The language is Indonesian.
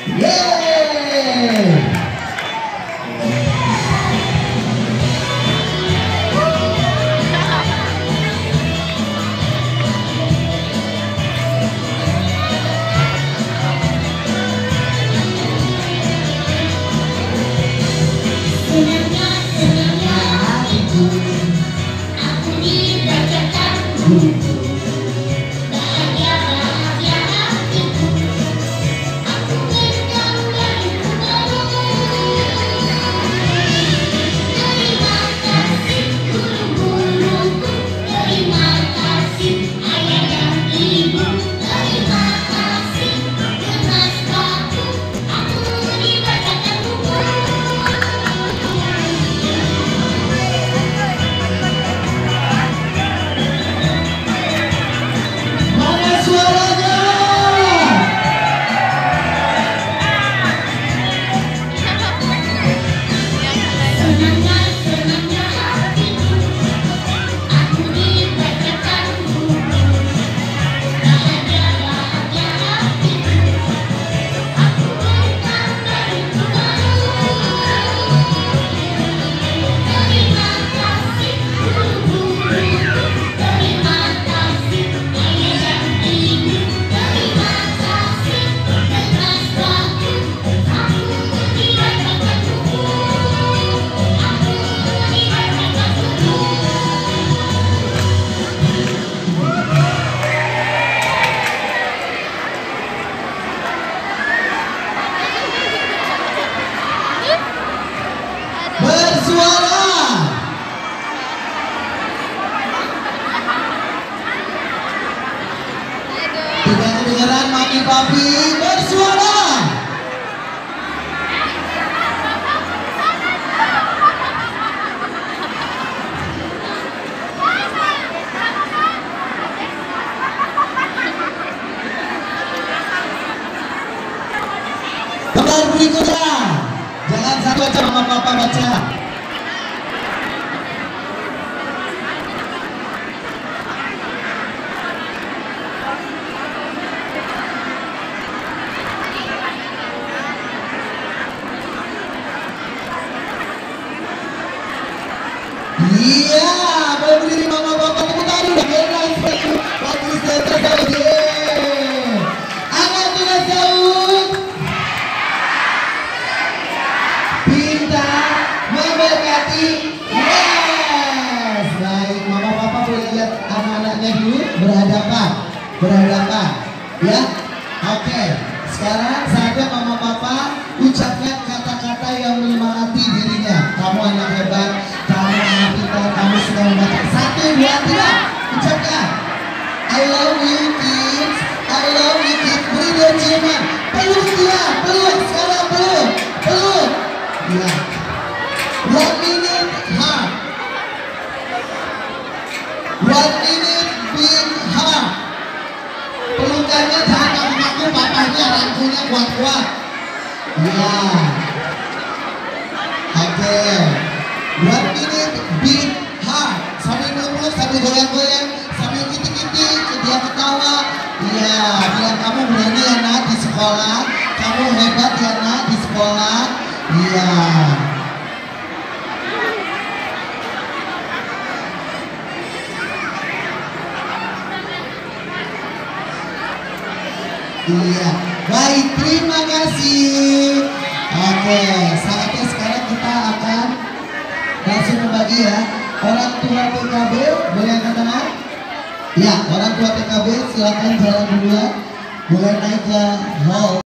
Yeay. Senangnya hatiku, aku dibacakan buku. Bahagia hatiku, aku berkembang baru. Terima kasih guru-guruku, terima kasih ayah dan ibu, terima kasih kemasku, aku dibacakan buku. Mana suaranya? Senangnya hatiku, aku dibacakan buku. Bahagia hatiku, aku berkembang baru. Terima kasih guru-guruku, terima kasih ayah dan ibu, terima kasih kemasku, aku dibacakan buku. Bersuara. Tidak kedengaran mami papi, bersuara. Gambar berikutnya. Jangan satu aja mama papa baca. Iya, berdiri mama papa tepuk tangan bagi seterusnya. Anak tunas Daud pintar memberkati. Yes, baik mama papa boleh lihat anak-anaknya dulu berhadapan, ya. Oke, sekarang saatnya mama papa ucapkan kata-kata yang menyemangati dirinya. Kamu anak hebat, kamu anak pintar, kamu sudah membaca. 1, 2, 3, ucapkan. I love you kids, I love you kids. Beri dia ciuman, peluk dia, peluk sekarang, peluk. Ya. 1 minute heart. 1 minute big heart. Pelukannya jangan kaku-kaku, papanya rangkulnya kuat-kuat. Ya. Oke. 1 minute big heart. Sambil peluk, sambil goyang-goyang, sambil kitik-kitik, dia ketawa. Iya, biar kamu berani ya nak di sekolah, kamu hebat ya nak di sekolah. Iya. Iya, baik, terima kasih. Oke, saatnya sekarang kita akan langsung membagi ya. Orang tua TKB boleh angkat tangan? Ya, orang tua TKB silakan jalan duluan. Boleh naik ke hall.